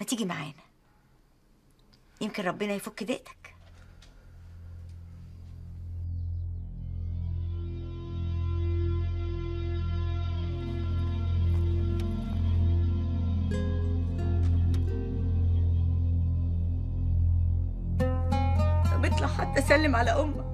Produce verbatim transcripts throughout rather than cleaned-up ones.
ما تيجي معانا، يمكن ربنا يفك ضيقتك. طب اطلع حتى سلم على امك،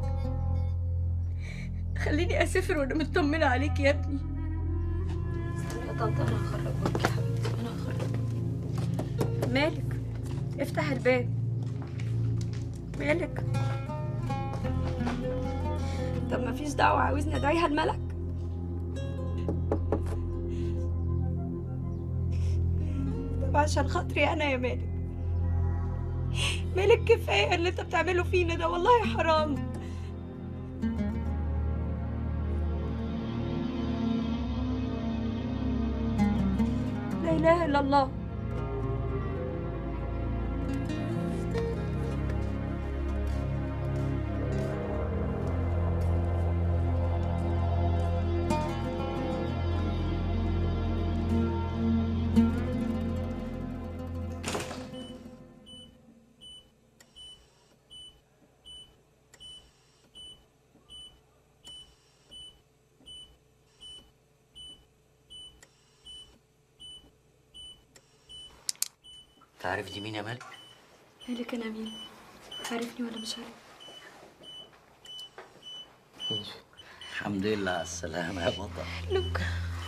خليني اسافر وانا مطمنه عليك يا ابني. استني يا طنط، انا هخرجك يا حبيبتي، انا هخرجك. مالك؟ افتح الباب. مالك؟ طب ما فيش دعوه، عاوزني ادعيها الملك؟ طب عشان خاطري انا يا مالك، مالك كفايه اللي انت بتعمله فينا ده، والله حرام. لا اله الا الله. تعرف دي مين يا مالك؟ مالك انا مين؟ عارفني ولا مش عارف؟ الحمد لله على السلامة يا بطل. لوكا.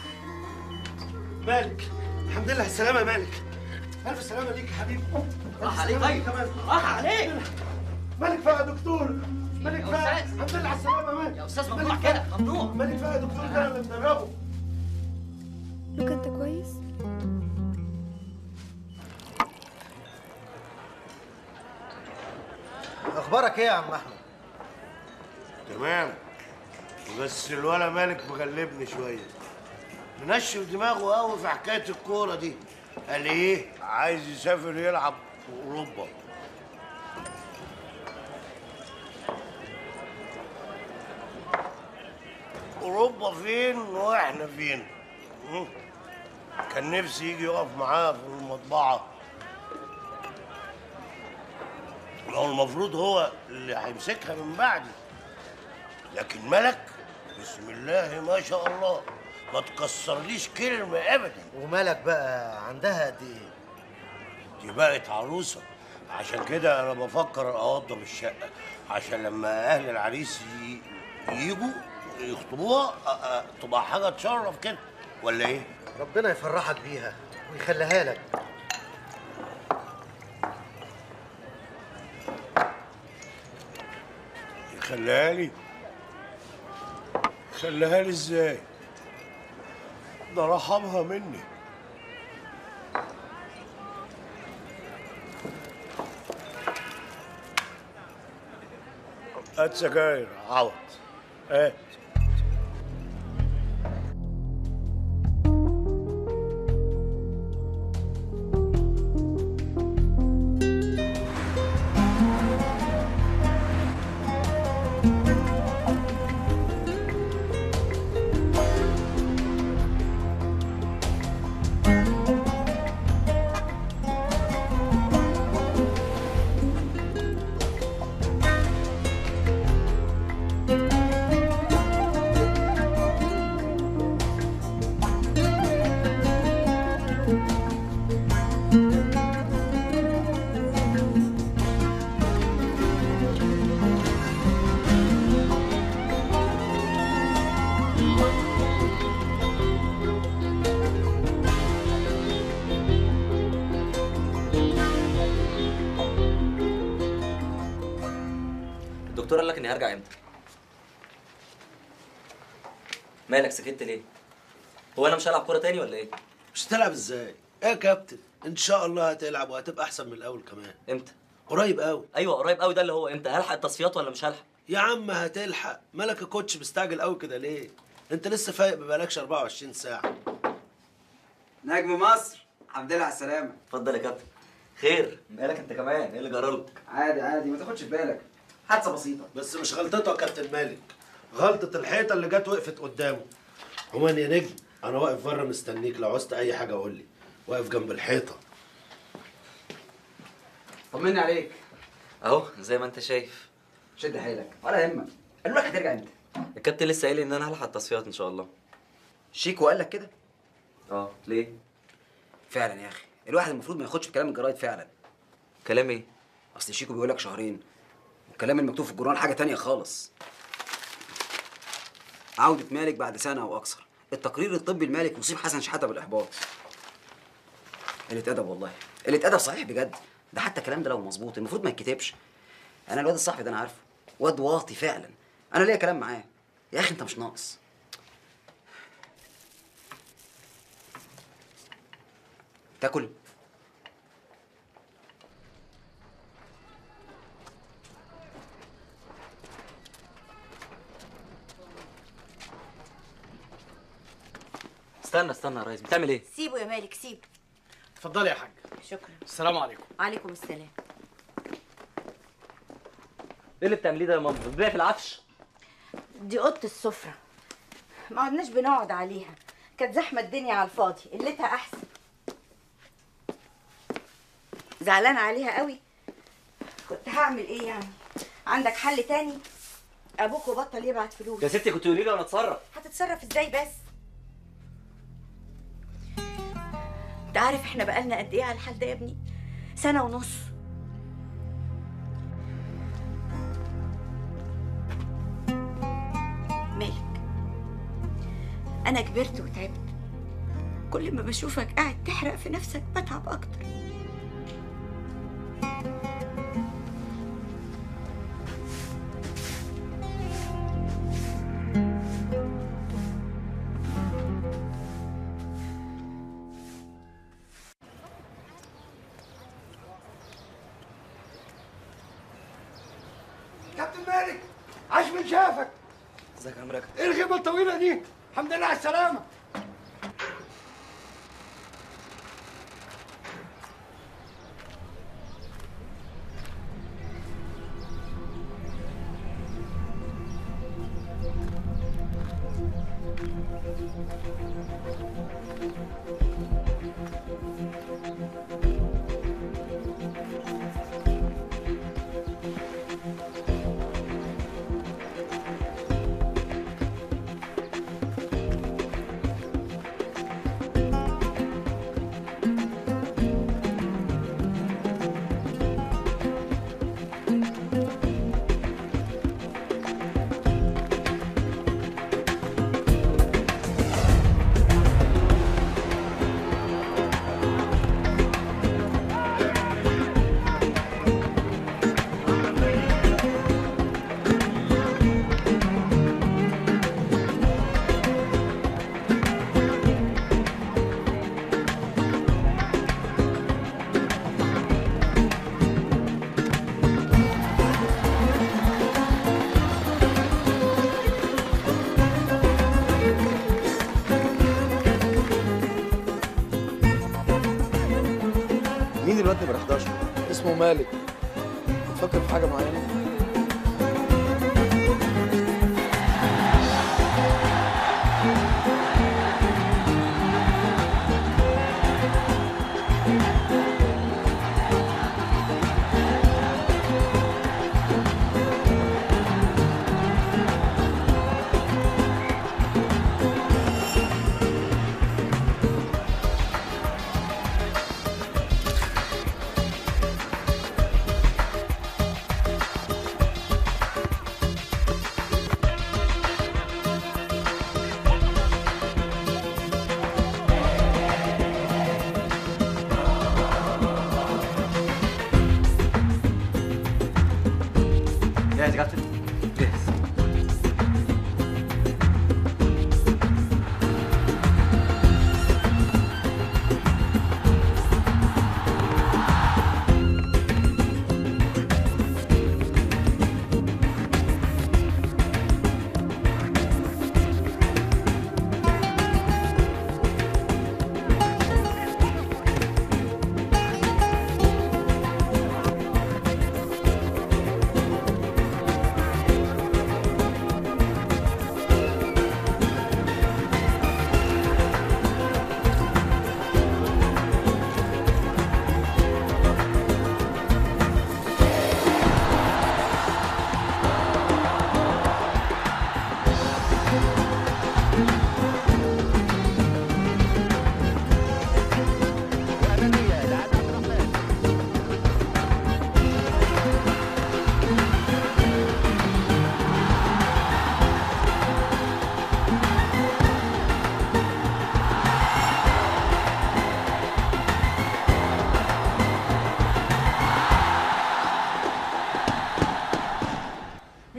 مالك، الحمد لله على السلامة يا مالك. ألف سلامة ليك يا حبيبي. راح عليك. طيب راح عليك. مالك فيها يا دكتور؟ مالك فيها؟ الحمد لله على السلامة يا مالك. يا أستاذ ممنوع كده، ممنوع. مالك فيها يا دكتور؟ ده أنا اللي مدربه. لوكا أنت كويس؟ اخبارك ايه يا عم احمد؟ تمام، بس الولا مالك مغلبني شويه، منشف دماغه قوي في حكايه الكوره دي. قال ايه؟ عايز يسافر يلعب في اوروبا. اوروبا فين واحنا فين؟ كان نفسي يجي يقف معاه في المطبعه، هو المفروض هو اللي هيمسكها من بعدي، لكن ملك بسم الله ما شاء الله ما تكسرليش كلمة أبدا. ومالك بقى عندها قد إيه؟ دي بقت عروسة، عشان كده أنا بفكر أوضب الشقة عشان لما أهل العريس يجوا يخطبوها تبقى حاجة تشرف كده، ولا إيه؟ ربنا يفرحك بيها ويخليها لك. يخليها لي؟ يخليها لي ازاي؟ ده رحمها مني. هات سجاير عوض، هات. الدكتور قال لك اني هرجع امتى؟ مالك سكت ليه؟ هو انا مش هلعب كوره تاني ولا ايه؟ مش هتلعب ازاي؟ ايه يا كابتن؟ ان شاء الله هتلعب وهتبقى احسن من الاول كمان. امتى؟ قريب قوي. ايوه قريب قوي، ده اللي هو امتى؟ هلحق التصفيات ولا مش هلحق؟ يا عم هتلحق، مالك يا كوتش مستعجل قوي كده ليه؟ انت لسه فايق ببقالكش أربعة وعشرين ساعة. نجم مصر، الحمد لله على السلامة. اتفضل يا كابتن. خير، مالك انت كمان؟ ايه اللي جرالك؟ عادي عادي، ما تاخدش في بالك، حادثة بسيطة. بس مش غلطته يا كابتن مالك، غلطة الحيطة اللي جت وقفت قدامه. عموما يا نجم أنا واقف بره مستنيك، لو عوزت أي حاجة قول لي، واقف جنب الحيطة. طمني عليك. اهو زي ما انت شايف. شد حيلك ولا يهمك. قالوا لك هترجع امتى؟ الكابتن لسه قايل لي ان انا هلحق التصفيات ان شاء الله. شيكو قال لك كده؟ اه ليه؟ فعلا يا اخي الواحد المفروض ما ياخدش بكلام الجرايد فعلا. كلام ايه؟ اصل شيكو بيقول لك شهرين والكلام المكتوب في الجورنال حاجه تانية خالص. عودة مالك بعد سنة أو أكثر. التقرير الطبي المالك يصيب حسن شحاتة بالإحباط. قلة أدب والله، قلة أدب صحيح بجد. ده حتى الكلام ده لو مظبوط المفروض ما يتكتبش. أنا الواد الصاحبي ده أنا عارفه، واد واطي فعلا. أنا ليا كلام معاه. يا أخي أنت مش ناقص. تاكل؟ استنى استنى يا ريس، بتعمل ايه؟ سيبه يا مالك سيبه. اتفضلي يا حاج. شكرا. السلام عليكم. وعليكم السلام. ايه اللي بتعمليه ده يا ماما؟ بتبيعي في العفش؟ دي اوضه السفره، ما عدناش بنقعد عليها، كانت زحمه الدنيا على الفاضي، قلتها احسن. زعلانه عليها قوي. كنت هعمل ايه يعني؟ عندك حل تاني؟ ابوك بطل يبعت فلوس. يا ستي كنت قولي لي وانا اتصرف. هتتصرف ازاي بس؟ انت عارف احنا بقالنا قد ايه على الحال ده يا ابني؟ سنه ونص. مالك؟ انا كبرت وتعبت، كل ما بشوفك قاعد تحرق في نفسك بتعب اكتر. كابتن مالك عاش من شافك. ازيك يا عم رجب؟ ايه الغيبه الطويله دي؟ الحمد لله على السلامه. مين الواد نمرة حداشر؟ اسمه مالك. بتفكر في حاجه معينه؟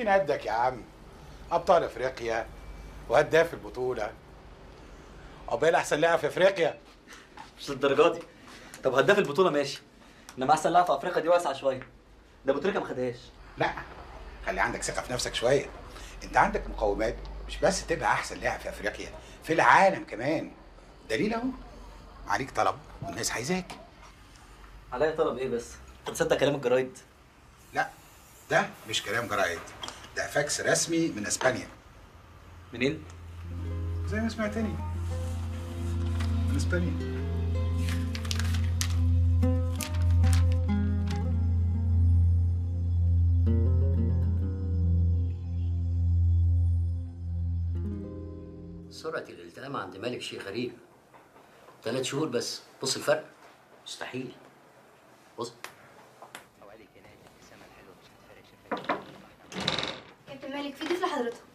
مين قدك يا عم؟ ابطال افريقيا وهداف البطوله. عقبال احسن لاعب في افريقيا. مش للدرجه دي. طب هداف البطوله ماشي، انما احسن لاعب في افريقيا دي واسعه شويه. ده ابو تريكه ما خدهاش. لا، خلي عندك ثقه في نفسك شويه. انت عندك مقومات مش بس تبقى احسن لاعب في افريقيا، في العالم كمان. دليل اهو، عليك طلب والناس عايزاك. عليا طلب ايه بس؟ انت تصدق كلام الجرايد؟ لا، ده مش كلام جرايد، ده فاكس رسمي من اسبانيا. منين؟ زي ما سمعتني، من اسبانيا. سرعة الالتئام عند مالك شيء غريب. ثلاث شهور بس، بص الفرق. مستحيل. بص. كابتن مالك في ضيف لحضرتك.